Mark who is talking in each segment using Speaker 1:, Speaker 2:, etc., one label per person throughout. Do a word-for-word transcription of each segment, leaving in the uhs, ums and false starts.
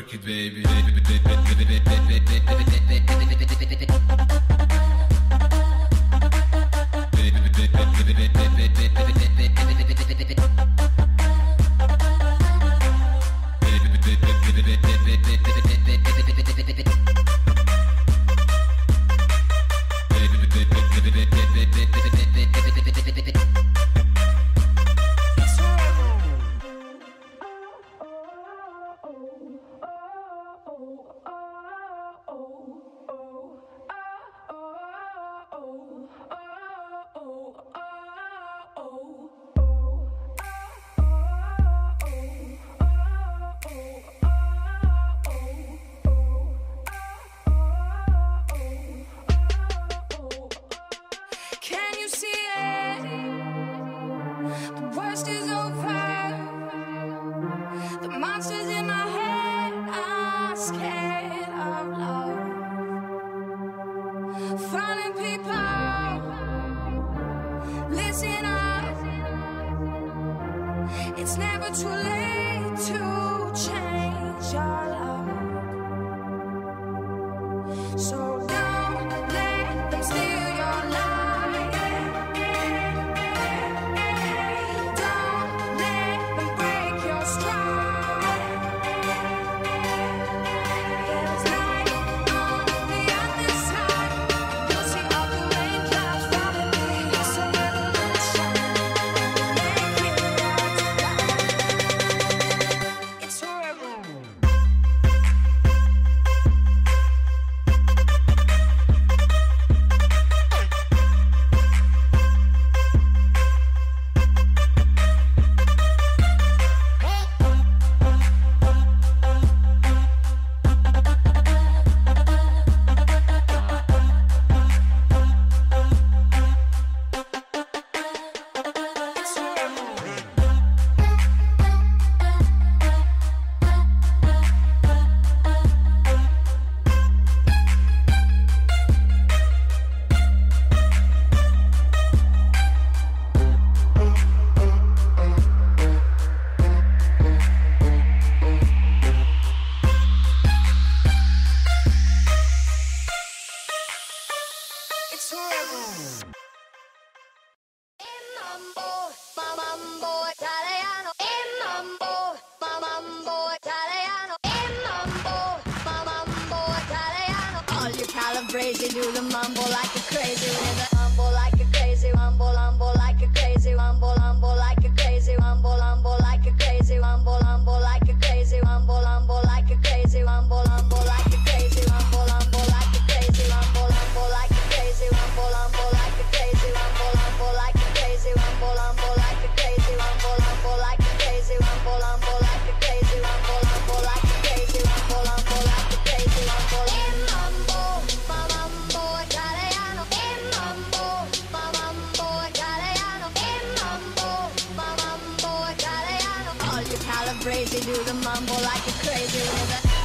Speaker 1: work it, baby.
Speaker 2: Can you see it? The worst is over. The monsters in my head are scared of love. Falling people, listen up. It's never too late to change your love. So don't let them steal your life.
Speaker 3: Crazy, do the mambo like a crazy with a mambo like a crazy mambo, mambo like a crazy mambo, mambo like a crazy mambo, mambo like a crazy mambo, mambo like a crazy mambo, mambo like a crazy mambo, mambo like a crazy mambo, mambo like a crazy mambo, mambo like a crazy mambo, mambo like a crazy mambo, mambo like a crazy mambo, mambo like a crazy mambo, mambo like a crazy mambo, mambo like a crazy mambo, mambo like a crazy mambo, mambo like a crazy mambo. Crazy, do the mambo like a crazy with a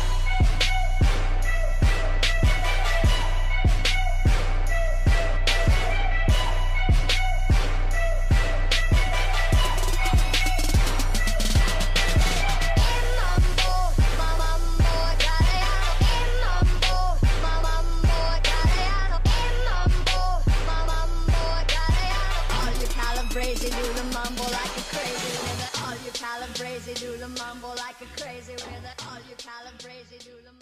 Speaker 3: crazy, do the mambo like a crazy with it. All you calibrazy, do the mambo like a crazy with it. All you calibrazy, do the